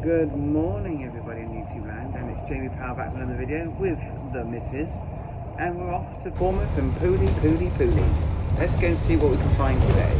Good morning everybody in YouTube land, and it's Jamie Power back with another video with the missus, and we're off to Bournemouth and Pooley. Let's go and see what we can find today.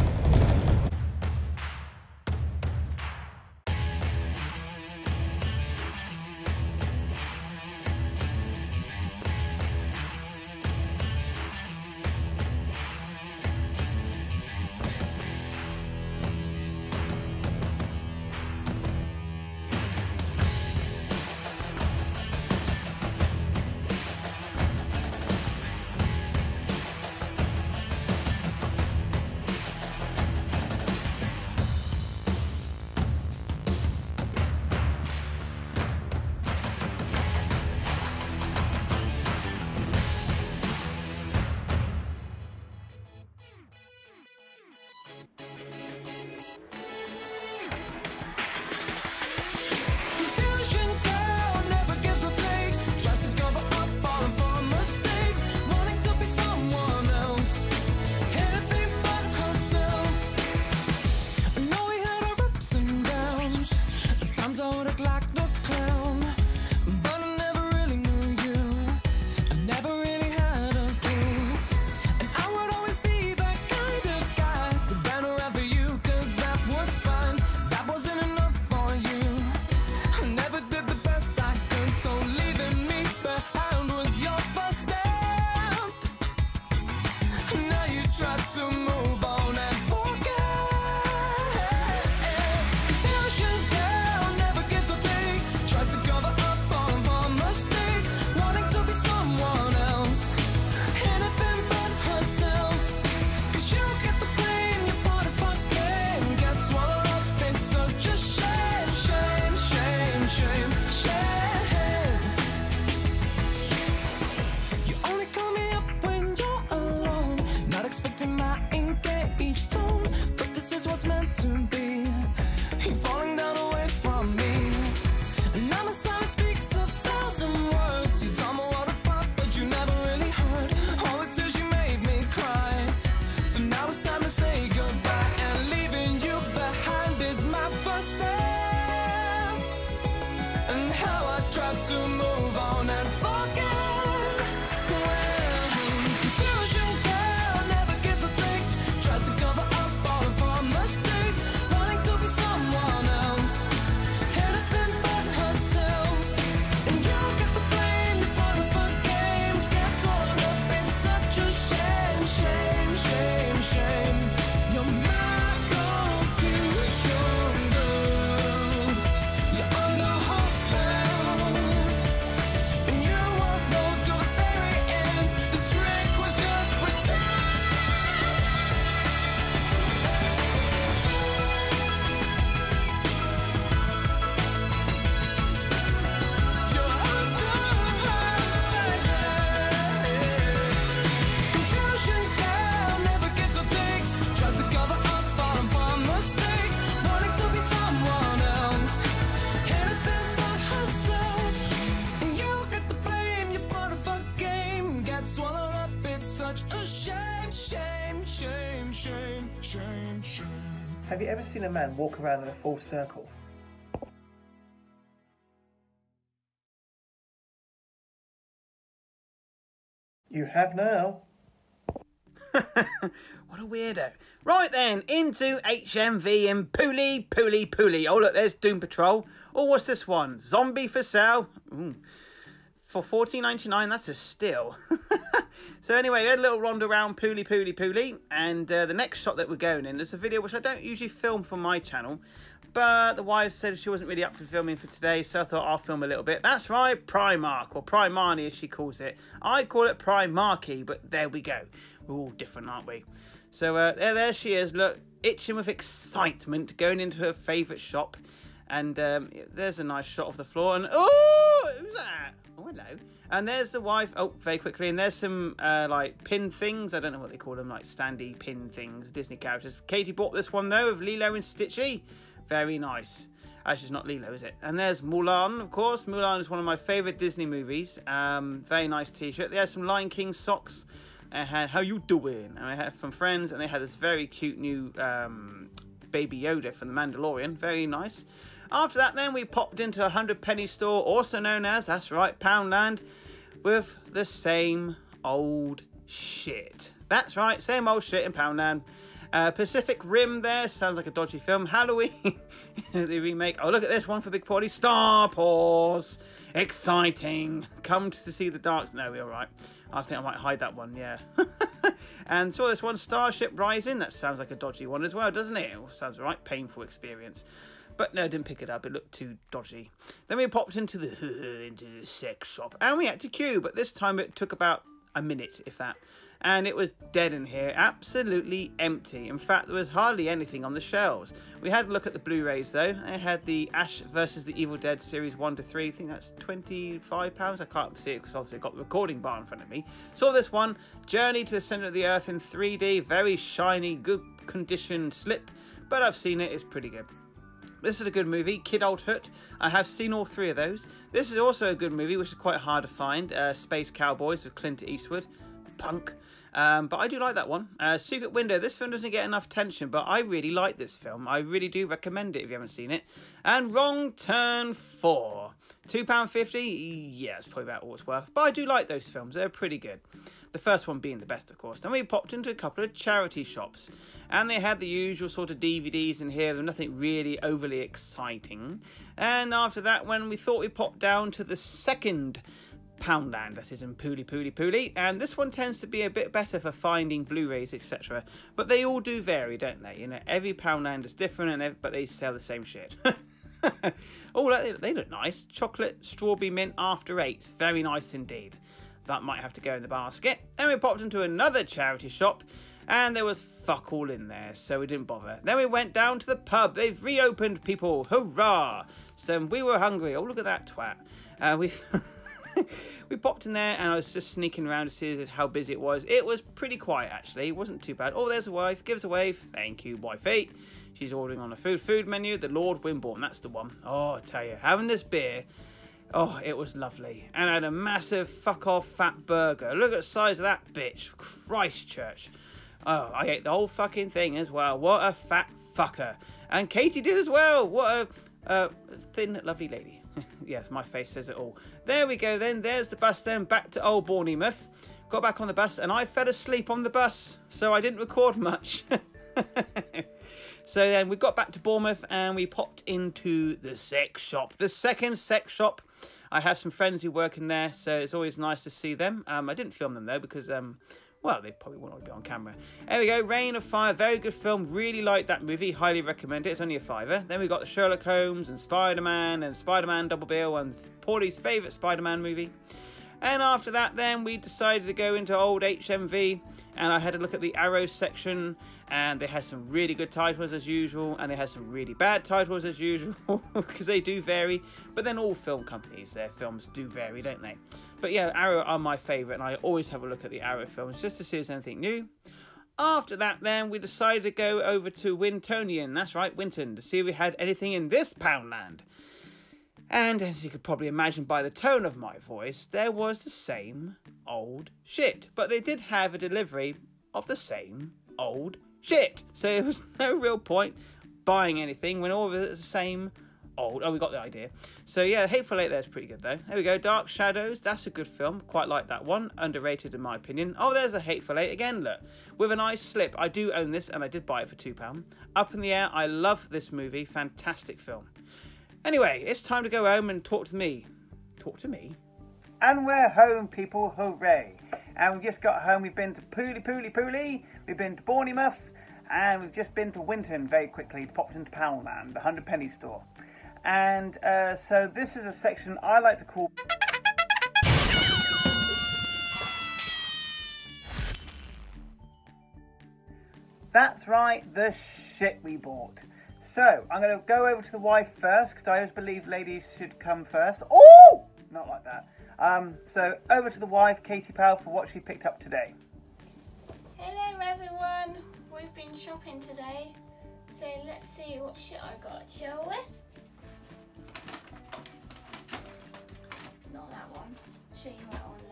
Have you ever seen a man walk around in a full circle? You have now. What a weirdo. Right then, into HMV and Pooley. Oh look, there's Doom Patrol. Oh, what's this one? Zombie for sale. Ooh. For $14.99, that's a steal. So anyway, we had a little round around Pooley, and the next shot that we're going in is a video which I don't usually film for my channel, but the wife said she wasn't really up for filming for today, so I thought I'll film a little bit. That's right, Primark, or Primani as she calls it. I call it Primarky, but there we go. We're all different, aren't we? So there she is, look, itching with excitement, going into her favourite shop, and there's a nice shot of the floor, and oh, who's that? Oh, hello. And there's the wife. Oh, very quickly. And there's some, like, pin things. I don't know what they call them. Like, standy pin things. Disney characters. Katie bought this one, though, of Lilo and Stitchy. Very nice. Actually, it's not Lilo, is it? And there's Mulan, of course. Mulan is one of my favourite Disney movies. Very nice t-shirt. They had some Lion King socks. I had How You Doing? And I had from Friends. And they had this very cute new Baby Yoda from The Mandalorian. Very nice. After that then we popped into a 100p store, also known as, that's right, Poundland, with the same old shit. That's right, same old shit in Poundland. Pacific Rim there, sounds like a dodgy film. Halloween, the remake. Oh, look at this one for Big Party. Star Wars. Exciting. Come to see the dark. No, we're all right. I think I might hide that one, yeah. And saw this one, Starship Rising. That sounds like a dodgy one as well, doesn't it? Sounds right. Painful experience. But no, didn't pick it up. It looked too dodgy. Then we popped into the sex shop. And we had to queue, but this time it took about a minute, if that. And it was dead in here, absolutely empty. In fact, there was hardly anything on the shelves. We had a look at the Blu-rays though. They had the Ash vs. the Evil Dead series 1 to 3. I think that's £25. I can't see it because obviously I've got the recording bar in front of me. Saw this one, Journey to the Center of the Earth in 3D. Very shiny, good condition slip. But I've seen it, it's pretty good. This is a good movie, Kidulthood. I have seen all three of those. This is also a good movie, which is quite hard to find. Space Cowboys with Clint Eastwood. Punk. But I do like that one. Secret Window. This film doesn't get enough attention, but I really like this film. I really do recommend it if you haven't seen it. And Wrong Turn 4. £2.50. Yeah, it's probably about all it's worth. But I do like those films. They're pretty good. The first one being the best, of course. Then we popped into a couple of charity shops. And they had the usual sort of DVDs in here. There's nothing really overly exciting. And after that, when we thought we popped down to the second Poundland, that is in Pooley, and this one tends to be a bit better for finding Blu-rays, etc. But they all do vary, don't they? You know, every Poundland is different, but they sell the same shit. Oh, they look nice. Chocolate strawberry mint after 8. Very nice indeed. That might have to go in the basket. Then we popped into another charity shop, and there was fuck all in there, so we didn't bother. Then we went down to the pub. They've reopened, people. Hurrah! So we were hungry. Oh, look at that twat. We popped in there and I was just sneaking around to see how busy it was. It was pretty quiet actually. It wasn't too bad. Oh, there's a wife. Give us a wave. Thank you, wifey. She's ordering on a food menu. The Lord Wimborne. That's the one. Oh, I tell you, having this beer. Oh, it was lovely. And I had a massive fuck off fat burger. Look at the size of that bitch. Christchurch. Oh, I ate the whole fucking thing as well. What a fat fucker. And Katie did as well. What a thin, lovely lady. Yes, my face says it all. There we go then. There's the bus then. Back to old Bournemouth. Got back on the bus and I fell asleep on the bus. So I didn't record much. So then we got back to Bournemouth and we popped into the sex shop. The second sex shop. I have some friends who work in there. So it's always nice to see them. I didn't film them though because... well, they probably won't be on camera. There we go, Reign of Fire, very good film. Really like that movie, highly recommend it. It's only a £5. Then we got the Sherlock Holmes and Spider-Man Double Bill and Paulie's favourite Spider-Man movie. And after that then we decided to go into old HMV and I had a look at the Arrow section and they had some really good titles as usual and they had some really bad titles as usual because they do vary. But then all film companies, their films do vary, don't they? But yeah, Arrow are my favourite and I always have a look at the Arrow films just to see if there's anything new. After that then we decided to go over to Wintonian, that's right, Winton, to see if we had anything in this Poundland. And as you could probably imagine by the tone of my voice, there was the same old shit. But they did have a delivery of the same old shit. So there was no real point buying anything when all of it is the same old... Oh, we got the idea. So yeah, Hateful Eight there's pretty good though. There we go, Dark Shadows. That's a good film. Quite like that one. Underrated in my opinion. Oh, there's a Hateful Eight again, look. With a nice slip. I do own this and I did buy it for £2. Up in the Air. I love this movie. Fantastic film. Anyway, it's time to go home and talk to me. Talk to me? And we're home, people. Hooray. And we've just got home. We've been to Pooley. We've been to Bournemouth. And we've just been to Winton very quickly. Popped into Poundland, the 100p store. And so this is a section I like to call... That's right, the shit we bought. So, I'm going to go over to the wife first, because I always believe ladies should come first. Oh! Not like that. So, over to the wife, Katie Powell, for what she picked up today. Hello everyone, we've been shopping today, so let's see what shit I got, shall we? Not that one, show you that one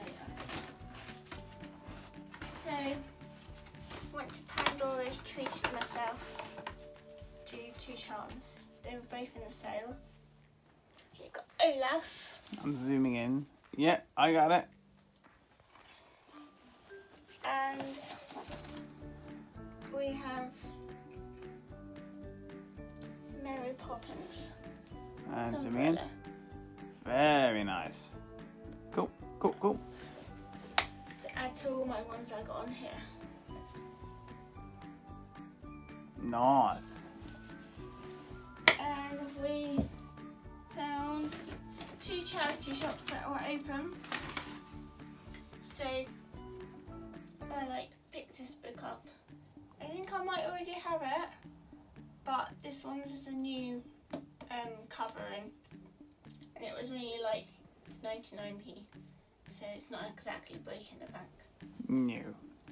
later. So, went to Pandora's, treated myself to 2 charms. They were both in the sale. Here you got Olaf. I'm zooming in. Yeah, I got it. And we have Mary Poppins. And zooming in. Umbrella. Very nice. Cool, cool, cool. To add to all my ones I got on here. Nice. And we found 2 charity shops that were open. So I picked this book up. I think I might already have it, but this one's is a new cover and it was only 99p, so it's not exactly breaking the bank. New.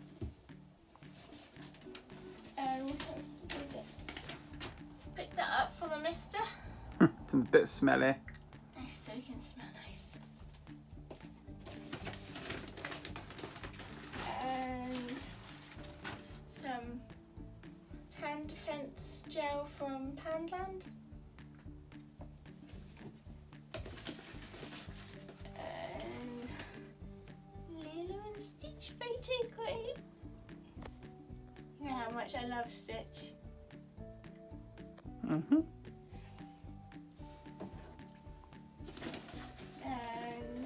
And what else did we get? Pick that up for the mister. It's a bit smelly. Nice, so it can smell nice. And some hand defense gel from Poundland. And Lilo and Stitch photo crate. You know how much I love Stitch. Mm-hmm. And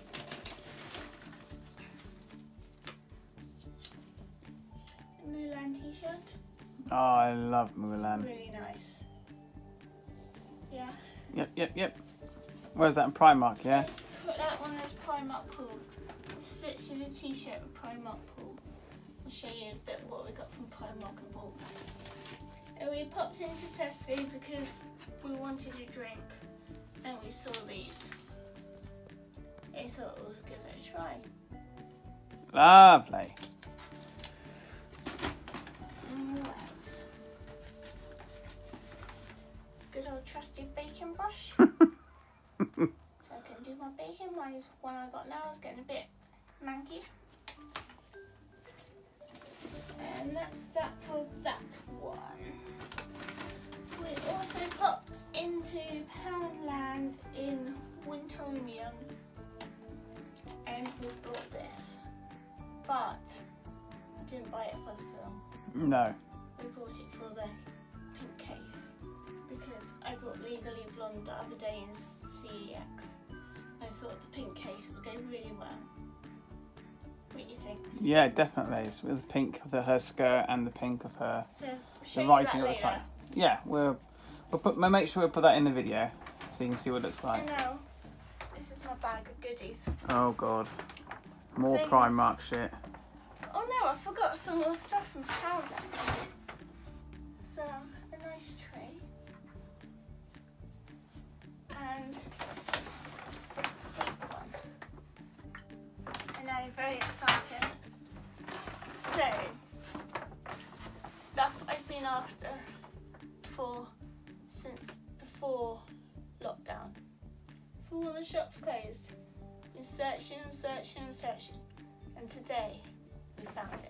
Mulan t-shirt. Oh, I love Mulan. Really nice. Yeah. Yep. Where's that in Primark, yeah? Let's put that one as Primark Pool. Stitch in a t-shirt with Primark Pool. I'll show you a bit what we got from Primark and Pool. And we popped into Tesco because we wanted a drink and we saw these. I thought we'll give it a try. Lovely. What else? Good old trusty bacon brush. So I can do my bacon. My one I got now is getting a bit manky. And that's that for that one. We also popped into Poundland in Wintonium and we bought this. But I didn't buy it for the film. No. We bought it for the pink case because I bought Legally Blonde the other day in CEX. I thought the pink case would go really well. What do you think? Yeah, definitely. It's with the pink of her skirt and the pink of her So we'll show the you writing that at the later. time. Yeah, we'll make sure we put that in the video so you can see what it looks like. And now, this is my bag of goodies. Oh god. More Things. Primark shit. Oh no, I forgot some more stuff from Poundland. So, a nice tray. And a deep one. And I'm very excited. So, stuff I've been after since before lockdown. Before all the shops closed. Been searching and searching and searching. And today, we found it.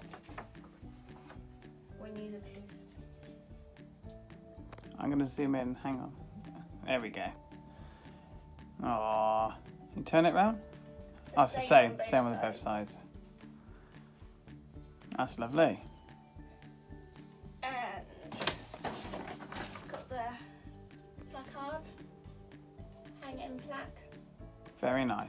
We need a poo. I'm going to zoom in. Hang on. There we go. Oh, you turn it round? Oh, it's the same. Same on both sides. That's lovely. And got the placard, hanging plaque. Very nice.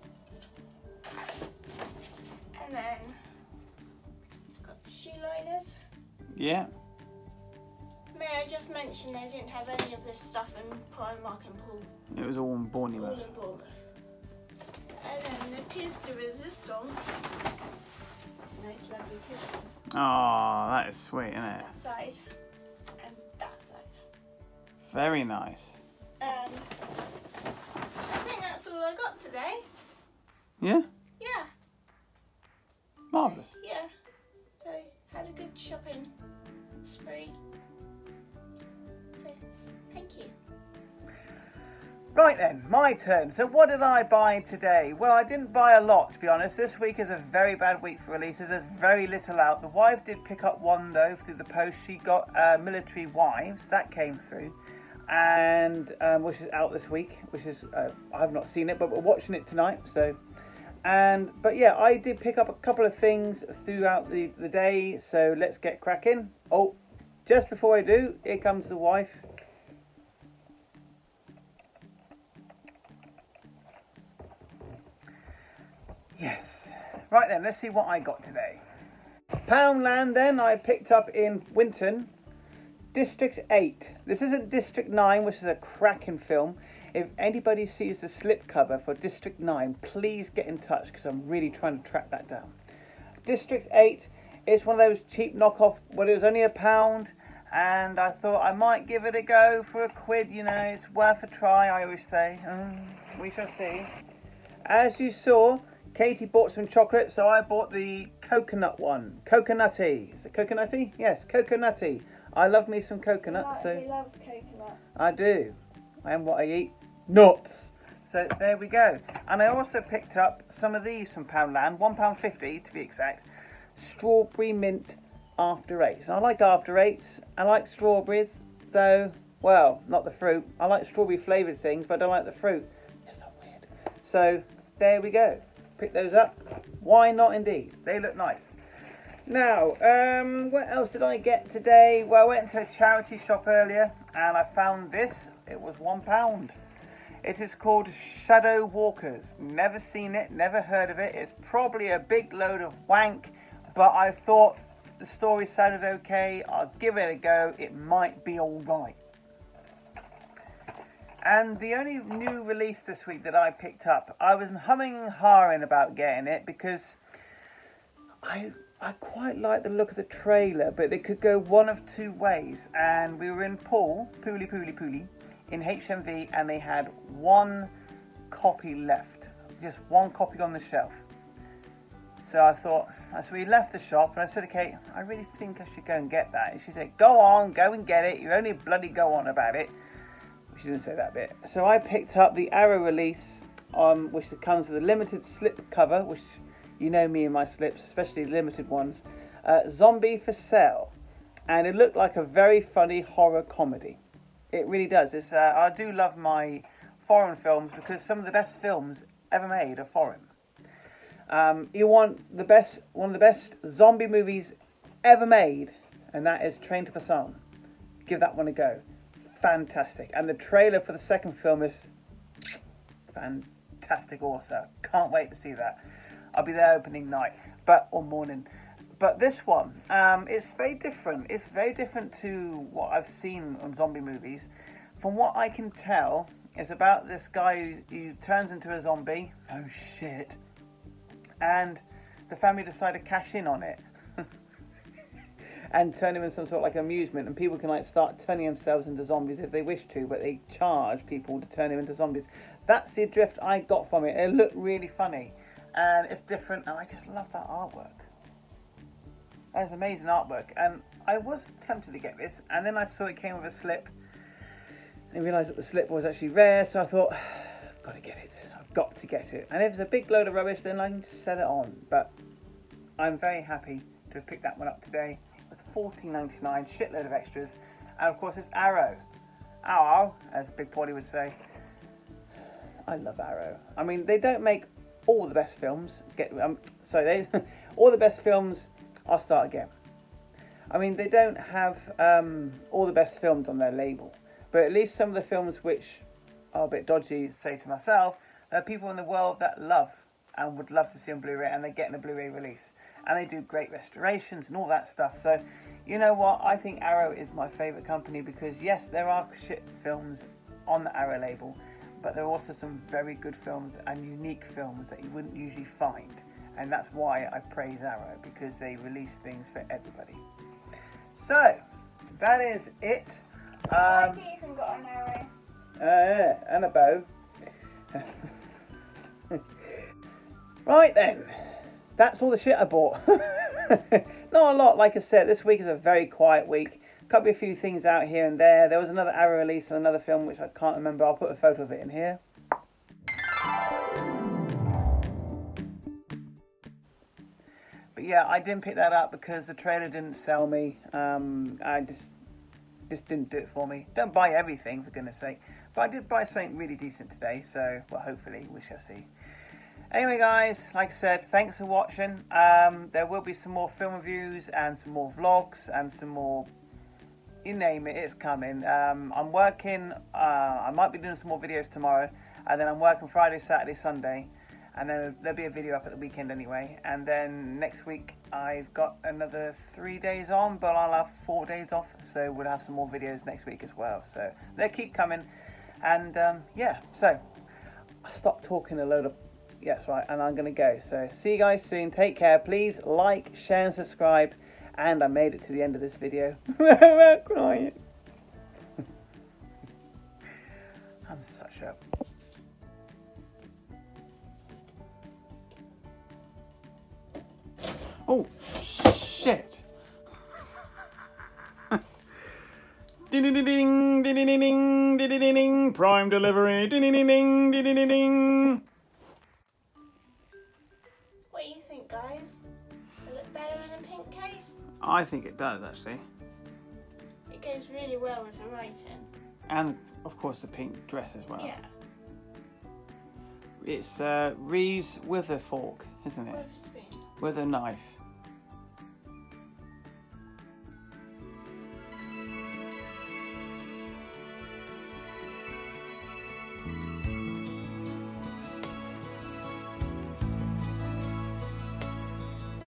And then got shoe liners. Yeah. May I just mention I didn't have any of this stuff in Primark and Pool. It was all in All Bournemouth. in Bournemouth. And then the Pièce de Resistance. Nice lovely cushion. Oh, that is sweet, isn't it? That side and that side. Very nice. And I think that's all I got today. Yeah? Yeah. Marvellous. Yeah. So had a good shopping spree. So thank you. Right then, my turn. So what did I buy today? Well, I didn't buy a lot, to be honest. This week is a very bad week for releases. There's very little out. The wife did pick up one, though, through the post. She got Military Wives. That came through. and which is out this week, which is I've not seen it, but we're watching it tonight. So, but yeah, I did pick up a couple of things throughout the day. So let's get cracking. Oh, just before I do, here comes the wife. Yes. Right then, let's see what I got today. Poundland then, I picked up in Winton, District 8. This isn't District 9, which is a cracking film. If anybody sees the slipcover for District 9, please get in touch because I'm really trying to track that down. District 8 is one of those cheap knockoff, well, it was only £1, and I thought I might give it a go for £1, you know, it's worth a try, I always say. We shall see. As you saw, Katie bought some chocolate, so I bought the coconut one. Coconutty. Is it coconutty? Yes, coconutty. I love me some coconut. So he loves coconut. I do. And what I eat? Nuts. So there we go. And I also picked up some of these from Poundland, £1.50 to be exact. Strawberry mint after eights. I like after eights. I like strawberries, though. Well, not the fruit. I like strawberry flavoured things, but I don't like the fruit. Yes, I'm weird. So there we go. Pick those up. Why not indeed? They look nice. Now, what else did I get today? Well, I went to a charity shop earlier and I found this. It was £1. It is called Shadow Walkers. Never seen it, never heard of it. It's probably a big load of wank, but I thought the story sounded okay. I'll give it a go. It might be alright. And the only new release this week that I picked up, I was humming and hawing about getting it because I quite like the look of the trailer, but it could go one of two ways. And we were in Pooley, in HMV, and they had one copy left, just one copy on the shelf. So I thought, so we left the shop, and I said to Kate, I really think I should go and get that. And she said, go on, go and get it. You only bloody go on about it. She didn't say that bit. So I picked up the Arrow release, which comes with a limited slip cover, which you know me and my slips, especially limited ones. Zombie for Sale, and it looked like a very funny horror comedy. It really does. It's, I do love my foreign films because some of the best films ever made are foreign. You want one of the best zombie movies ever made, and that is Train to Busan. Give that one a go. Fantastic. And the trailer for the second film is fantastic also. Can't wait to see that. I'll be there opening night, or morning. But this one, it's very different. It's very different to what I've seen on zombie movies. From what I can tell, it's about this guy who turns into a zombie. Oh shit. And the family decide to cash in on it. And turn him into some sort of like amusement, and people can like start turning themselves into zombies if they wish to, but they charge people to turn them into zombies. That's the drift I got from it. It looked really funny, and it's different, and I just love that artwork. That is amazing artwork, and I was tempted to get this, and then I saw it came with a slip, and realised that the slip was actually rare, so I thought, I've got to get it. I've got to get it. And if it's a big load of rubbish, then I can just sell it on. But I'm very happy to have picked that one up today. It's $14.99, shitload of extras, and of course it's Arrow. Ow, as Big Polly would say. I love Arrow. I mean, they don't make all the best films. All the best films. I'll start again. I mean, they don't have all the best films on their label, but at least some of the films which are a bit dodgy, say to myself, there are people in the world that love and would love to see on Blu-ray, and they're getting a Blu-ray release. And they do great restorations and all that stuff. So, you know what? I think Arrow is my favourite company because, yes, there are shit films on the Arrow label, but there are also some very good films and unique films that you wouldn't usually find. And that's why I praise Arrow, because they release things for everybody. So, that is it. I've even got an arrow. Yeah, and a bow. Right then. That's all the shit I bought. Not a lot, like I said. This week is a very quiet week. Could be a few things out here and there. There was another Arrow release of another film which I can't remember. I'll put a photo of it in here. But yeah, I didn't pick that up because the trailer didn't sell me. just didn't do it for me. Don't buy everything, for goodness sake. But I did buy something really decent today, so, well, hopefully, we shall see. Anyway, guys, like I said, thanks for watching. There will be some more film reviews and some more vlogs and some more, you name it, it's coming. I'm working, I might be doing some more videos tomorrow, and then I'm working Friday, Saturday, Sunday, and then there'll be a video up at the weekend anyway. And then next week I've got another 3 days on, but I'll have 4 days off, so we'll have some more videos next week as well. So they'll keep coming, and yeah, so I stopped talking a load of, yeah, that's right, and I'm gonna go. So see you guys soon, take care, please like, share and subscribe. And I made it to the end of this video. I'm crying. I'm such a... Oh, shit. Ding ding ding ding ding ding ding ding ding, prime delivery. Ding ding ding ding ding ding ding. What do you think, guys? Does it look better in a pink case? I think it does, actually. It goes really well with the writing. And, of course, the pink dress as well. Yeah. It's Reeves with a fork, isn't it? With a spoon. With a knife.